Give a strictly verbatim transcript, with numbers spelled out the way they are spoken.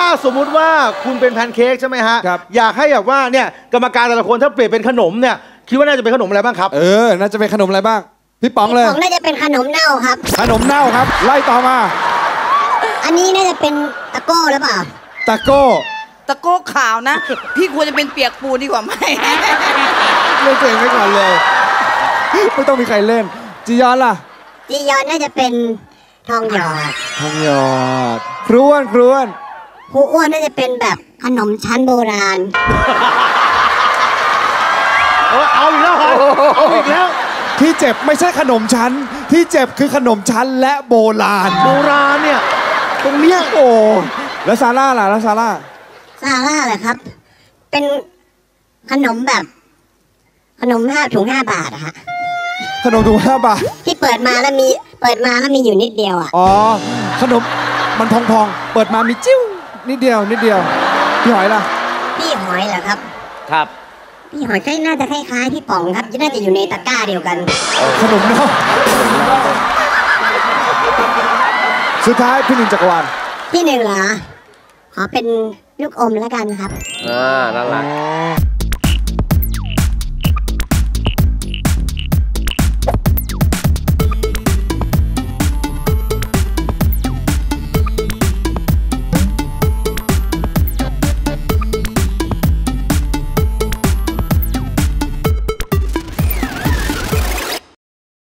สมมุติว่าคุณเป็นแพนเค้กใช่ไหมฮะครับอยากให้แบบว่าเนี่ยกรรมการแต่ละคนถ้าเปลี่ยนเป็นขนมเนี่ยคิดว่าน่าจะเป็นขนมอะไรบ้างครับเออน่าจะเป็นขนมอะไรบ้างพี่ป๋องเลยของน่าจะเป็นขนมเน่าครับขนมเน่าครับไล่ต่อมาอันนี้น่าจะเป็นตะโก้หรือเปล่าตะโก้ตะโก้ขาวนะพี่ควรจะเป็นเปียกปูนดีกว่าไหมเล่นตัวเองไว้ก่อนเลยไม่ต้องมีใครเล่นจียอนล่ะจียอนน่าจะเป็นทองหยอดทองหยอดครวนครวนครูอ้วนน่าจะเป็นแบบขนมชั้นโบราณเอาอีกแล้วเอาอีกแล้วที่เจ็บไม่ใช่ขนมชั้นที่เจ็บคือขนมชั้นและโบราณโบราณเนี่ยตรงเนี้ยโอ้แล้วซาร่าล่ะแล้วซาร่าซาร่าเหรอครับเป็นขนมแบบขนมห้าถุงห้าบาทอะฮะขนมถุงห้าบาทที่เปิดมาแล้วมีเปิดมาแล้วมีอยู่นิดเดียวอะอ๋อขนมมันพองๆเปิดมามีจิ้วนิดเดียวนิดเดียวพี่หอยล่ะพี่หอยเหรอครับครับพี่หอยก็น่าจะคล้ายๆพี่ป๋องครับน่าจะอยู่ในตะกร้าเดียวกันขนมเนาะสุดท้ายพี่หนึ่งจักรวาลพี่หนึ่งเหรอขอเป็นลูกอมแล้วกันครับอ่านั่นแหละ